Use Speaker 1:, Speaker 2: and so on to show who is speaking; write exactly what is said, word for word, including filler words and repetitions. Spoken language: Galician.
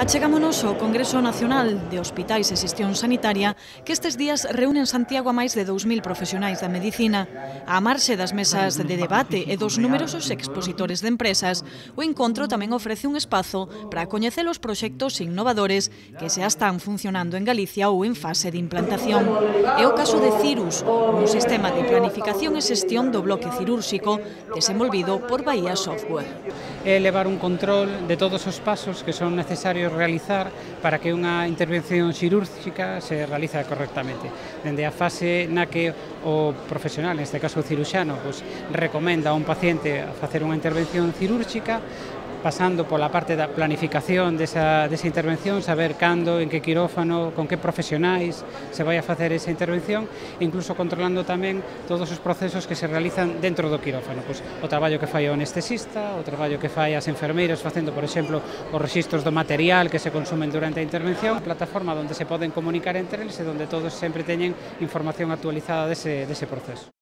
Speaker 1: Achegámonos ao Congreso Nacional de Hospitais e Xestión Sanitaria que estes días reúne en Santiago a máis de dous mil profesionais da medicina. A marxe das mesas de debate e dos numerosos expositores de empresas, o encontro tamén ofrece un espazo para coñecer os proxectos innovadores que xa están funcionando en Galicia ou en fase de implantación. É o caso de Cirus, un sistema de planificación e xestión do bloque cirúrxico desenvolvido por Bahía Software.
Speaker 2: É levar un control de todos os pasos que son necesarios realizar para que unha intervención cirúrxica se realice correctamente. Dende a fase na que o profesional, neste caso o ciruxano, pues, recomenda a un paciente a facer unha intervención cirúrxica, pasando pola parte da planificación desa, desa intervención, saber cando, en que quirófano, con que profesionais se vai a facer esa intervención, e incluso controlando tamén todos os procesos que se realizan dentro do quirófano. Pois, o traballo que fai o anestesista, o traballo que fai as enfermeiras facendo, por exemplo, os rexistros do material que se consumen durante a intervención, a plataforma onde se poden comunicar entre eles e onde todos sempre teñen información actualizada dese, dese proceso.